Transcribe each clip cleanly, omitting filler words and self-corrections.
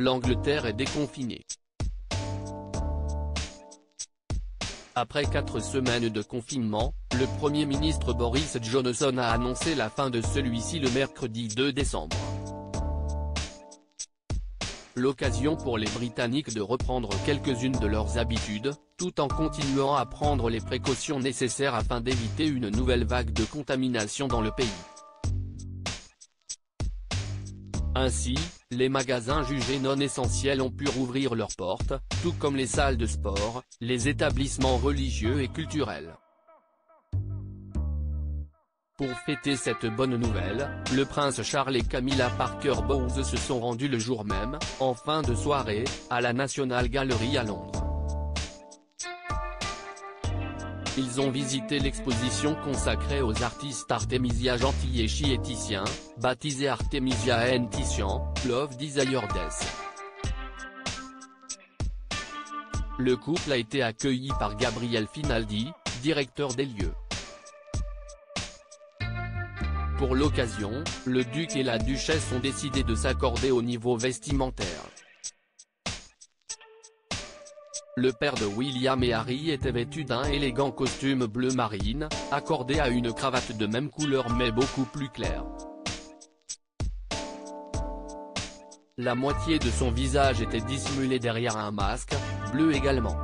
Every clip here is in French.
l'Angleterre est déconfinée. Après 4 semaines de confinement, le Premier ministre Boris Johnson a annoncé la fin de celui-ci le mercredi 2 décembre. L'occasion pour les Britanniques de reprendre quelques-unes de leurs habitudes, tout en continuant à prendre les précautions nécessaires afin d'éviter une nouvelle vague de contamination dans le pays. Ainsi, les magasins jugés non essentiels ont pu rouvrir leurs portes, tout comme les salles de sport, les établissements religieux et culturels. Pour fêter cette bonne nouvelle, le prince Charles et Camilla Parker Bowles se sont rendus le jour même, en fin de soirée, à la National Gallery à Londres. Ils ont visité l'exposition consacrée aux artistes Artemisia Gentil et Chi et Titien, baptisée Artemisia and Titian, Love Desire Death. Le couple a été accueilli par Gabriel Finaldi, directeur des lieux. Pour l'occasion, le duc et la duchesse ont décidé de s'accorder au niveau vestimentaire. Le père de William et Harry était vêtu d'un élégant costume bleu marine, accordé à une cravate de même couleur mais beaucoup plus claire. La moitié de son visage était dissimulée derrière un masque, bleu également.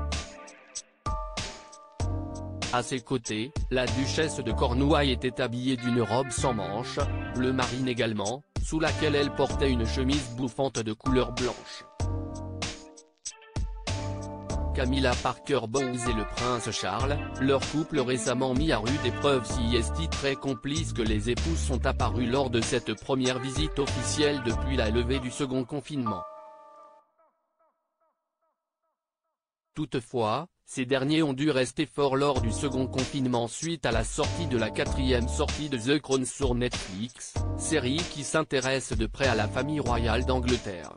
À ses côtés, la duchesse de Cornouailles était habillée d'une robe sans manches, bleu marine également, sous laquelle elle portait une chemise bouffante de couleur blanche. Camilla Parker Bowles et le prince Charles, leur couple récemment mis à rude épreuve s'y est très complice que les époux sont apparus lors de cette première visite officielle depuis la levée du second confinement. Toutefois, ces derniers ont dû rester forts lors du second confinement suite à la sortie de la 4e sortie de The Crown sur Netflix, série qui s'intéresse de près à la famille royale d'Angleterre.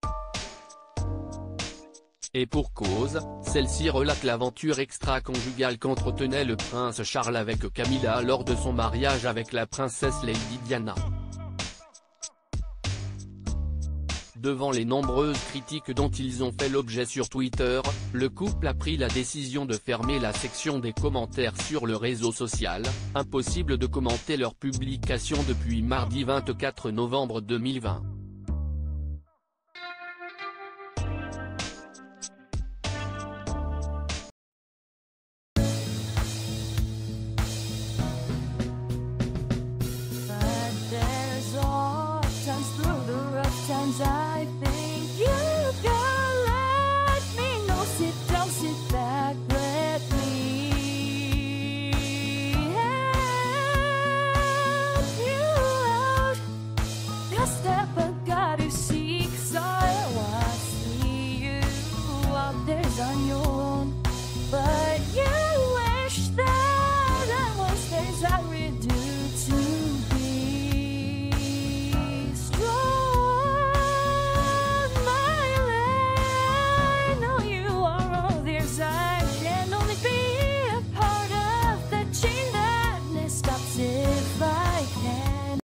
Et pour cause, celle-ci relate l'aventure extra-conjugale qu'entretenait le prince Charles avec Camilla lors de son mariage avec la princesse Lady Diana. Devant les nombreuses critiques dont ils ont fait l'objet sur Twitter, le couple a pris la décision de fermer la section des commentaires sur le réseau social, impossible de commenter leurs publications depuis mardi 24 novembre 2020.